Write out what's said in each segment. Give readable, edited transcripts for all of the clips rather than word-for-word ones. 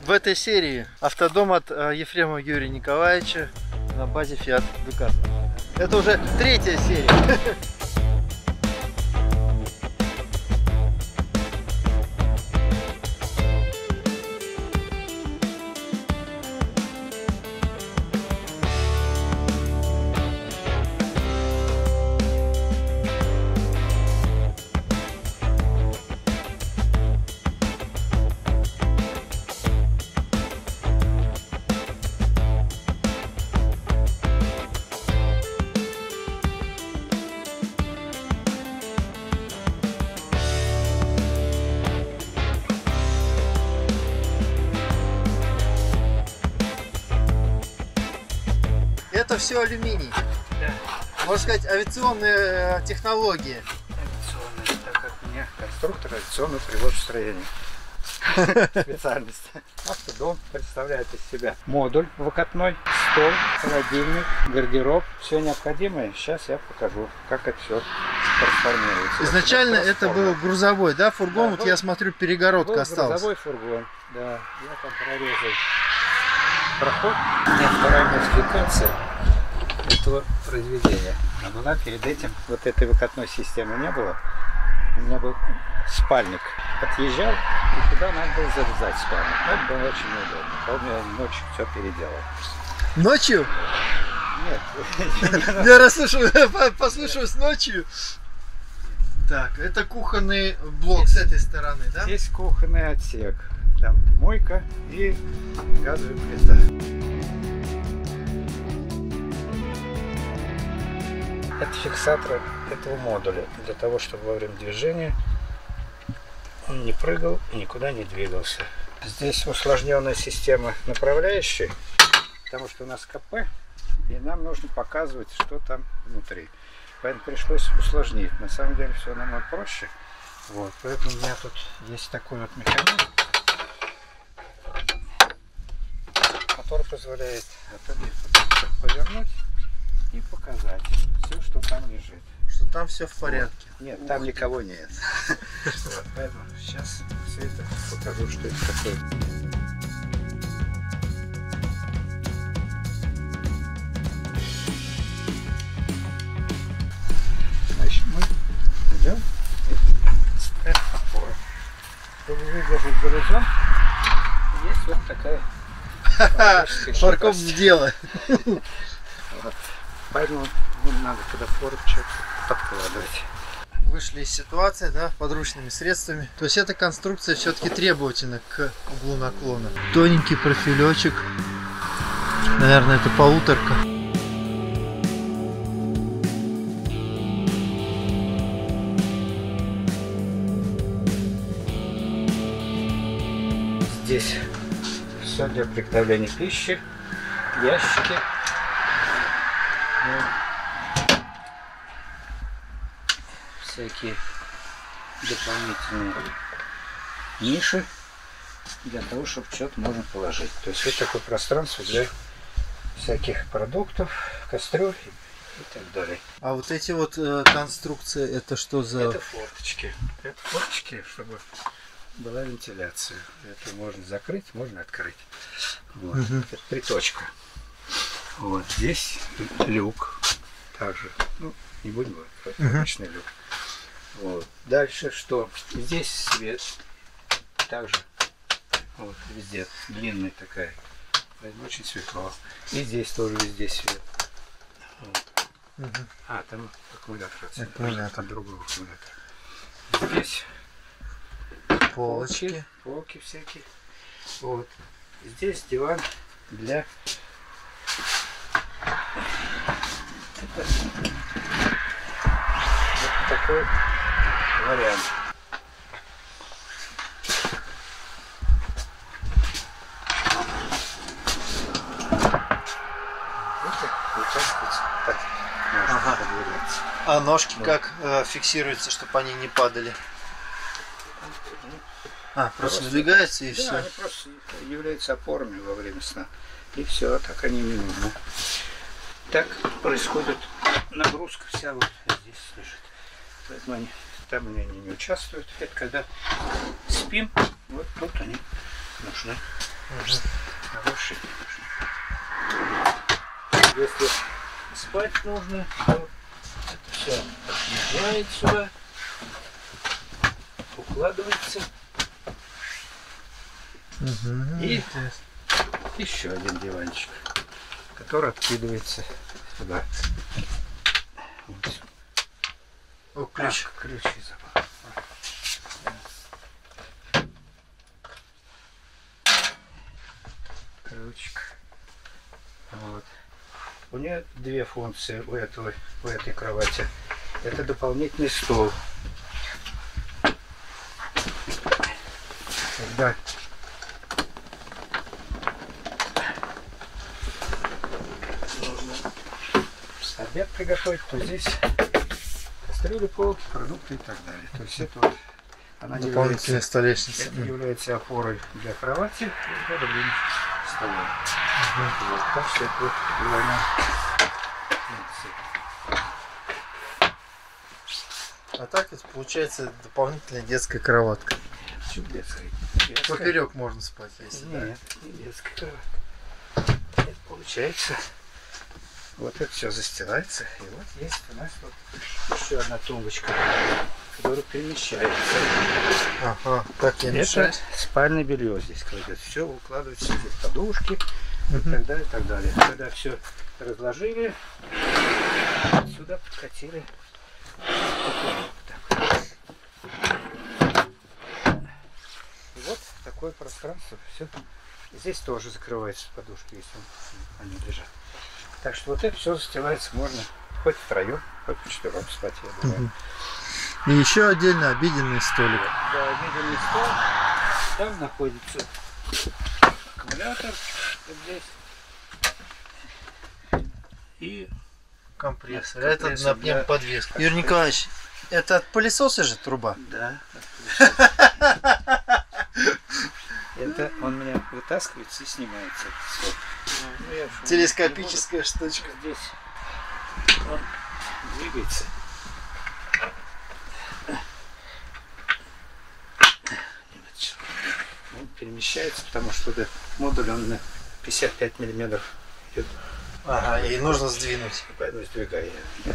В этой серии автодом от Ефремова Юрия Николаевича на базе Fiat Ducato. Это уже третья серия. Это все алюминий. Да. Можно сказать, авиационные технологии. Авиационные, так как у меня конструктор авиационного приборостроения. Специальность. Автодом представляет из себя модуль выкатной, стол, холодильник, гардероб. Все необходимое. Сейчас я покажу, как это все трансформируется. Изначально это был грузовой, да, фургон? Да, вот я смотрю, перегородка осталась. Грузовой фургон, да. Я там прорезал проход. У меня вторая модификация этого произведения. А была перед этим, вот этой выкатной системы не было. У меня был спальник. Отъезжал, и туда надо было зарезать спальник. Но это было очень неудобно. Поэтому я ночью все переделал. Ночью? Нет. Я послушаюсь ночью. Так, это кухонный блок с этой стороны, да? Здесь кухонный отсек. Там мойка и газовая плита. Это фиксатор этого модуля, для того, чтобы во время движения он не прыгал и никуда не двигался. Здесь усложненная система направляющей, потому что у нас КП, и нам нужно показывать, что там внутри. Поэтому пришлось усложнить. На самом деле все намного проще. Вот, поэтому у меня тут есть такой вот механизм, который позволяет повернуть и показать все, что там лежит. Что там все в порядке. Нет, там никого нет. Поэтому сейчас все это покажу, что это такое. Значит, мы идем и ставим опору. Чтобы выдержать горизонт, есть вот такая парковка дела. Поэтому надо когда фору что-то подкладывать. Вышли из ситуации, да, подручными средствами. То есть эта конструкция все-таки требовательна к углу наклона. Тоненький профилечек. Наверное, это полуторка. Здесь все для приготовления пищи, ящики. Всякие дополнительные ниши для того, чтобы что-то можно положить. То есть вот такое пространство для всяких продуктов, кастрюль и так далее. А вот эти вот конструкции, это что за... Это форточки. Это форточки, чтобы была вентиляция. Это можно закрыть, можно открыть. Вот. Это приточка. Вот здесь люк. Также, ну, не будем говорить, обычный люк. Вот. Дальше что? Здесь свет. Также вот везде длинная такая. Очень светло. И здесь тоже везде свет. Вот. А, там аккумулятор. Аккумулятор другого аккумулятора. Здесь полочки. Полки всякие. Вот. Здесь диван для вот такой вариант. А ножки как фиксируются, чтобы они не падали? Просто сдвигается и да, все. Они просто являются опорами во время сна. И все, так они не нужны. Так происходит нагрузка вся вот здесь лежит. Поэтому они там они не участвуют. Это когда спим, вот тут они нужны. Хороший. Если спать нужно, то это все отъезжает сюда, укладывается. И еще один диванчик, который откидывается сюда. Вот. О, ключ. Ключи забыл. Ключик. Вот. У нее две функции у этой кровати. Это дополнительный стол. Когда нужно обед приготовить, то здесь кастрюли, полки, продукты и так далее. То есть это вот она дополнительная столешница. Это является опорой для кровати и удобным столом. Вот, так что это вот двойная функция. А так это получается дополнительная детская кроватка. Чуть детская. Поперек можно спать, если Нет, не детская кроватка. Это получается. Вот это все застилается. И вот есть у нас вот еще одна тумбочка, которая перемещается. Ага, так я Это мешаюсь. спальное белье здесь кладет. Все укладывается, здесь подушки и так далее, и так далее. Когда все разложили, сюда подкатили. И вот такое пространство. Все. Здесь тоже закрываются подушки, если они лежат. Так что вот это все застилается, можно хоть втроем, хоть вчетвером спать, я думаю. И еще отдельно обеденный столик. Да, обеденный стол. Там находится аккумулятор вот здесь. И Компрессор. Да, Это компрессор на для- пневмоподвеску. Юрий Николаевич, это от пылесоса же труба? да. Это он меня вытаскивается и снимается. Телескопическая штучка. Здесь он двигается. Он перемещается, потому что это модуль он на 55 миллиметров идет. Ага, и нужно сдвинуть. Поэтому сдвигаю.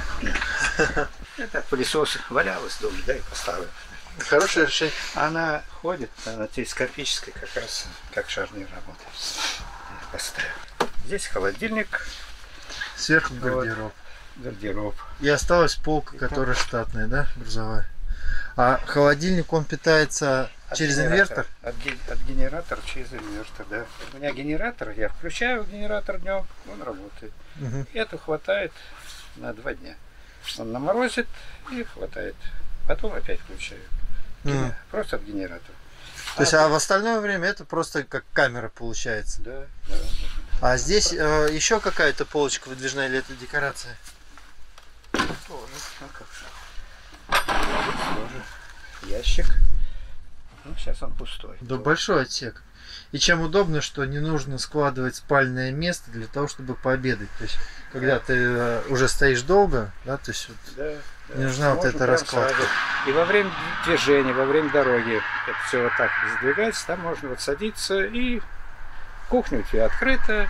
Это пылесос валялась дома, да, и поставил. Хорошее решение. Она ходит, она телескопическая, как раз как шарнир работает. Я поставил. Здесь холодильник, Сверху гардероб. гардероб. И осталась полка, которая штатная, да, грузовая. А холодильник, он питается через инвертор? От генератора через инвертор, да. У меня генератор, я включаю генератор днем, он работает. Угу. И это хватает на 2 дня. Он наморозит и хватает. Потом опять включаю. Просто от генератора. То есть, а в остальное время это просто как камера получается. Да, да. А здесь еще какая-то полочка выдвижная или это декорация? Тоже. Ну, как же. Тоже. Ящик. Ну, сейчас он пустой. Да, большой отсек. И чем удобно, что не нужно складывать спальное место для того, чтобы пообедать. То есть, когда ты уже стоишь долго, да, то есть вот, Да, не нужна вот можно эта прям раскладка. сразу. И во время движения, во время дороги это все вот так сдвигается, там можно вот садиться, и кухня у тебя открыта,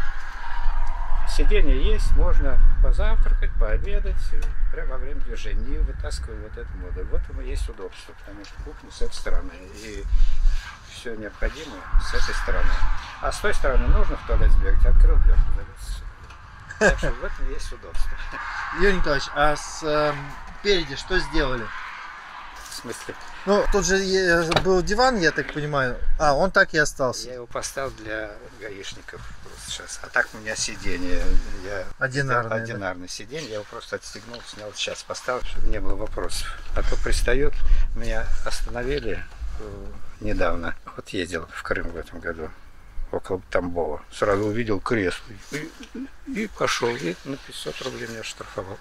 сиденье есть, можно позавтракать, пообедать, прямо во время движения, не вытаскивая вот этот модуль. Вот ему есть удобство, потому что кухня с этой стороны, и все необходимое с этой стороны. А с той стороны нужно в туалет сбегать, открыл дверь, залез. Так что в этом есть удобство. Юрий Николаевич, а спереди что сделали? В смысле? Ну, тут же был диван, я так понимаю. А, он так и остался. Я его поставил для гаишников просто сейчас. А так у меня сиденье. Одинарное, Одинарное сиденье. Я его просто отстегнул, снял, сейчас поставил, чтобы не было вопросов. А то пристает. Меня остановили недавно. Вот ездил в Крым в этом году. Около Тамбова. Сразу увидел кресло. И пошел. И на 500 рублей меня штрафовал.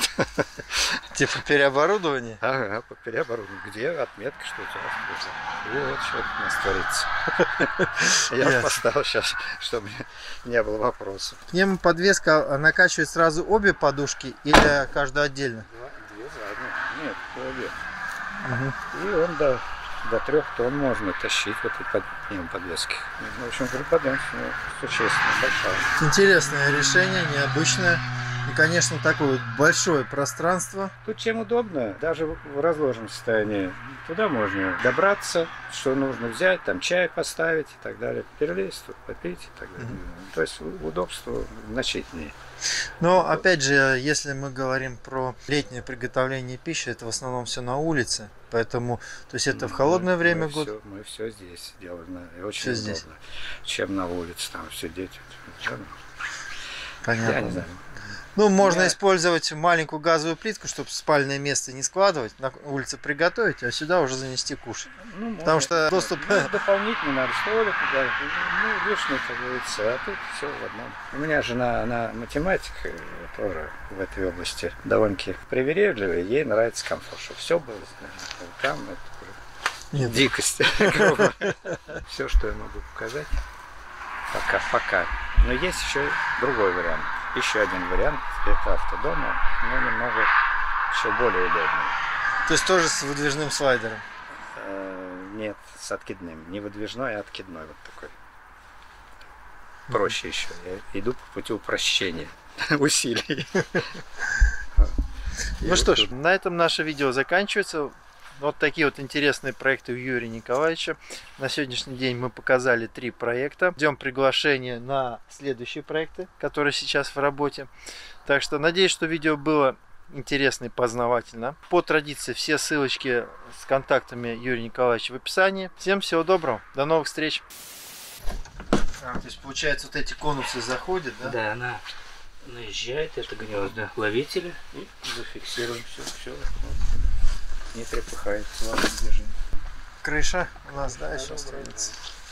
Типа переоборудование? Ага, по переоборудованию. Где отметка, что у тебя? Вот что у нас творится. Я поставил сейчас, чтобы не было вопросов. Пневмоподвеска накачивает сразу обе подушки или каждую отдельно? Две задние. Нет, обе. И он, да, до 3 тонн можно тащить вот эти подвески. В общем, говорю, подъем существенно большая. Интересное решение, необычное. И, конечно, такое вот большое пространство. Тут чем удобно, даже в разложенном состоянии. Туда можно добраться, что нужно взять, там чай поставить и так далее. Перелезть, тут попить и так далее. То есть удобство значительнее. Но, опять же, если мы говорим про летнее приготовление пищи, это в основном все на улице. Поэтому, то есть это в холодное время года. Мы все здесь делаем. И очень Всё удобно. здесь. Чем на улице там сидеть. Понятно. Я не знаю. Ну, можно использовать маленькую газовую плитку, чтобы спальное место не складывать, на улице приготовить, а сюда уже занести кушать. Ну, потому что доступ... дополнительно надо столик, да, ну, лишнее, как говорится, а тут все в одном. У меня жена, она математик, тоже в этой области довольно-таки привередливая, ей нравится комфорт, чтобы все было. Там это Нет. дикость. Все, что я могу показать, пока. Но есть еще другой вариант. Еще один вариант – это автодома, но немного еще более удобный. То есть тоже с выдвижным слайдером? Нет, с откидным. Не выдвижной, а откидной вот такой. Проще еще. Я иду по пути упрощения усилий. Ну что ж, на этом наше видео заканчивается. Вот такие вот интересные проекты у Юрия Николаевича. На сегодняшний день мы показали 3 проекта. Ждем приглашения на следующие проекты, которые сейчас в работе. Так что надеюсь, что видео было интересно и познавательно. По традиции все ссылочки с контактами Юрия Николаевича в описании. Всем всего доброго, до новых встреч. То есть получается вот эти конусы заходят, да? Да, она наезжает, это гнезда ловителя, и зафиксируем все. Не трепыхается, ладно, держи. Крыша у нас, да, еще останется.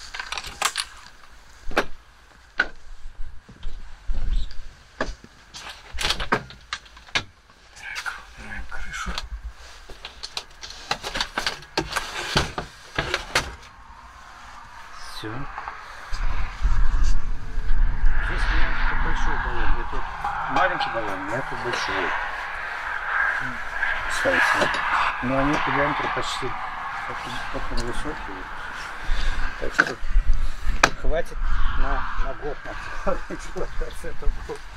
Убираем крышу. Все. Здесь у меня такой большой баллон. Я тут маленький баллон, я тут большой. Кстати. Но они по диаметру почти очень высокие. Так что хватит на год. На 100%